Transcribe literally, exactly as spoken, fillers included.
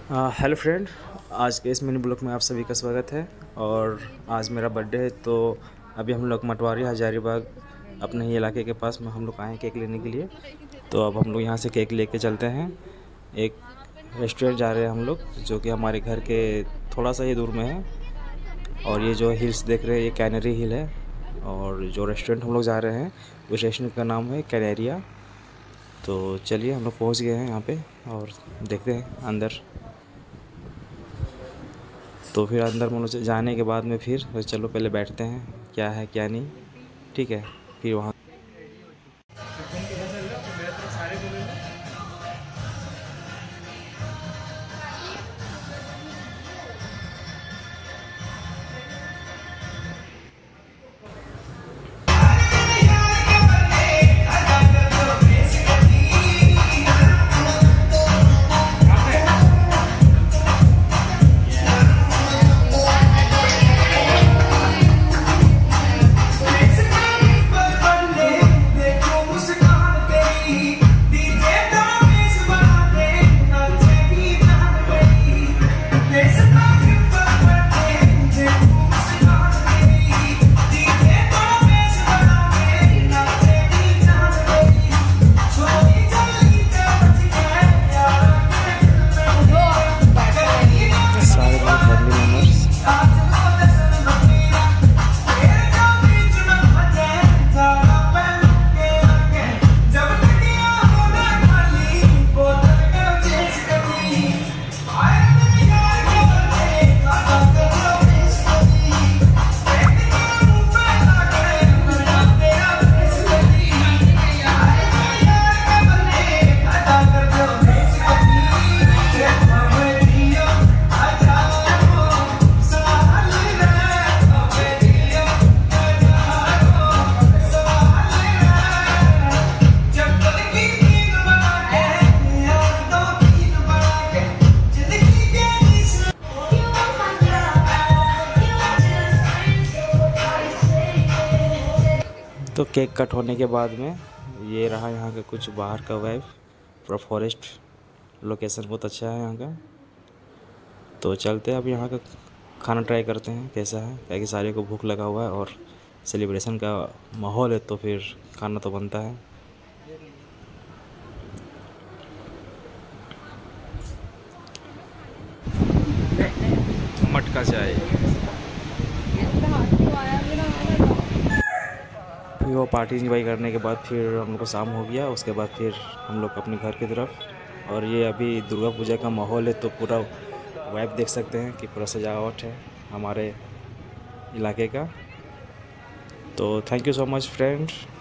Hello friend, आज के इस मिनी ब्लॉग में आप सभी का स्वागत है। और आज मेरा बर्थडे है, तो अभी हम लोग मटवारी हजारीबाग अपने ही इलाके के पास में हम लोग आए हैं केक लेने के लिए। तो अब हम लोग यहाँ से केक लेके चलते हैं। एक रेस्टोरेंट जा रहे हैं हम लोग, जो कि हमारे घर के थोड़ा सा ही दूर में है। और ये जो हिल्स देख रहे हैं ये कैनरी हिल है। और जो रेस्टोरेंट हम लोग जा रहे हैं उस रेस्टोरेंट का नाम है कैनेरिया। तो चलिए हम लोग पहुँच गए हैं यहाँ पे और देखते हैं अंदर। तो फिर अंदर में जाने के बाद में फिर चलो पहले बैठते हैं, क्या है क्या नहीं, ठीक है। फिर वहाँ तो केक कट होने के बाद में ये रहा यहाँ का कुछ बाहर का वाइब। पूरा फॉरेस्ट लोकेशन बहुत अच्छा है यहाँ का। तो चलते हैं अब यहाँ का खाना ट्राई करते हैं कैसा है, क्या कि सारे को भूख लगा हुआ है और सेलिब्रेशन का माहौल है, तो फिर खाना तो बनता है। मटका चाय, फिर वो पार्टी इंजॉय करने के बाद फिर हम लोग को शाम हो गया। उसके बाद फिर हम लोग अपने घर की तरफ। और ये अभी दुर्गा पूजा का माहौल है, तो पूरा वाइब देख सकते हैं कि पूरा सजावट है हमारे इलाके का। तो thank you so much friend.